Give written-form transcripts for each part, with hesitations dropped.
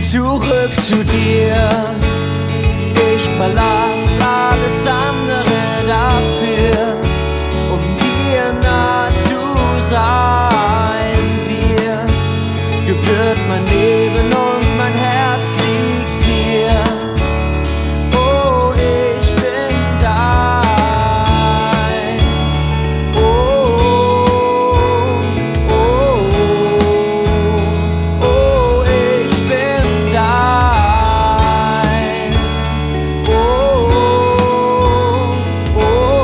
zurück zu dir. Ich verlass alles andere dafür, um dir nah zu sein. Dir gebührt mein Leben und mein Herz liegt hier. Oh, ich bin dein. Oh, oh, oh, ich bin dein. Oh, oh,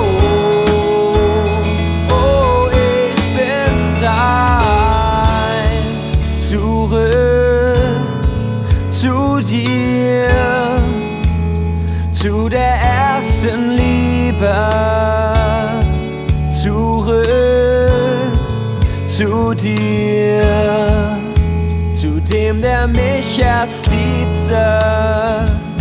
oh, ich bin dein. Zurück zu dir, zu der ersten Liebe. Zurück zu dir, zu dem, der mich erst liebte.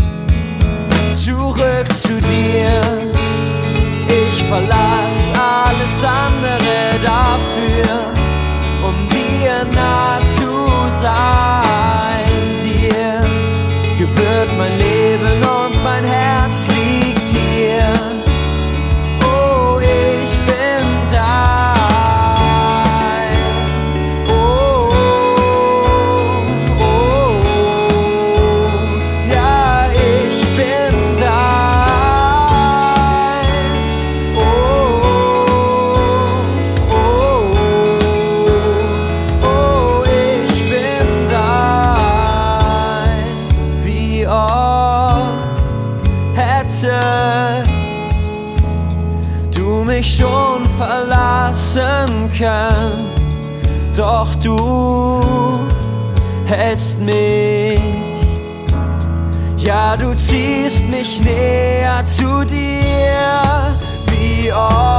Zurück zu dir, ich verlass alles andere dafür, um dir nah zu sein. Dir gebührt mein Leben und mein Herz liegt hier. Oh, ich bin dein. Oh, oh, ja, ich bin dein. Oh, oh, oh, ich bin dein. Wie oft hättest du mich schon verlassen können, doch du hältst mich, ja, du ziehst mich näher zu dir. Wie oft